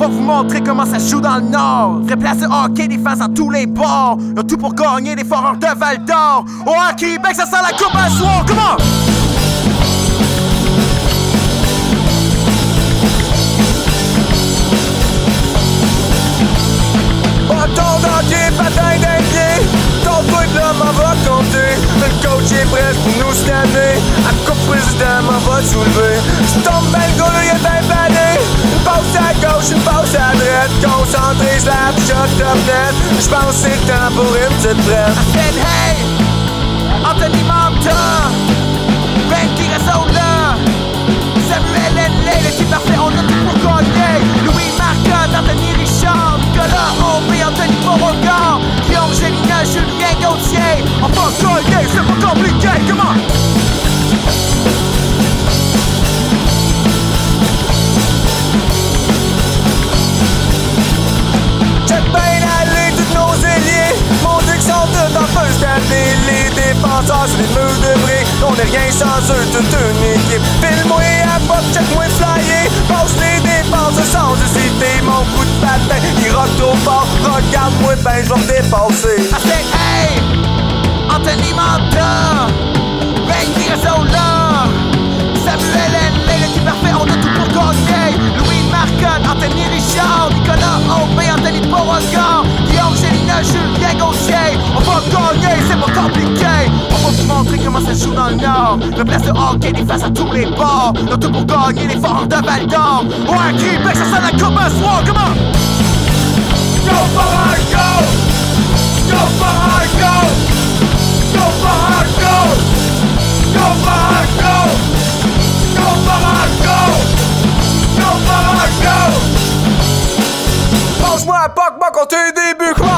va vous montrer comment ça se joue dans le Nord. Vrai place de hockey, des fans à tous les bords. Y'a tout pour gagner, les Foreurs de Val-d'Or. Au Air CreeBec, ça sent la coupe un soir, comment? Bâton dans le pied, patin d'un pied. Tombe-toi de là, m'en va compter. Le coach est prêt pour nous cette année. À coupe président, m'en va soulever. J'tombe ben le goal, y'a bien balé. Une passe à gauche, une passe à droite. Concentré, slap, shot, top net. J'pense c'est le temps pour une petite prête. Henley, Mantha, Gazzola, Henley, le type parfait, on a tout pour gagner. Richard, Nicolas, Beauregard, Julien, Gauthier. On va gagner, c'est pas compliqué, comment? Check bien aller tous nos ailiers. Mon Dieu qu'ils sont tous en feu cette année. Les défenseurs sur les murs de briques. On est rien sans eux, toute une équipe. File-moi à pop, check-moi flyer. Passe les défenses sans hésiter. Mon coup de patin, il rock trop fort. Regarde-moi ben, je vais me dépasser. Hey, Mantha, Gazzola, Henley, le type parfait, on a tout pour gagner. Richard, Nicolas, Beauregard, Julien, Gauthier. On va gagner, c'est pas compliqué. On va vous montrer comment ça se joue dans le Nord. Le place de hockey, des faces à tous les bords. On a tout pour gagner, les Foreurs de Val-d'Or. Au Air CreeBec, ça sent la coupe un soir, comment? Go Foreurs go! Go Foreurs go! Go Foreurs go! Go Foreurs go! Go Foreurs go! Go Foreurs go! Mange-moi un poc, moi compter des buts.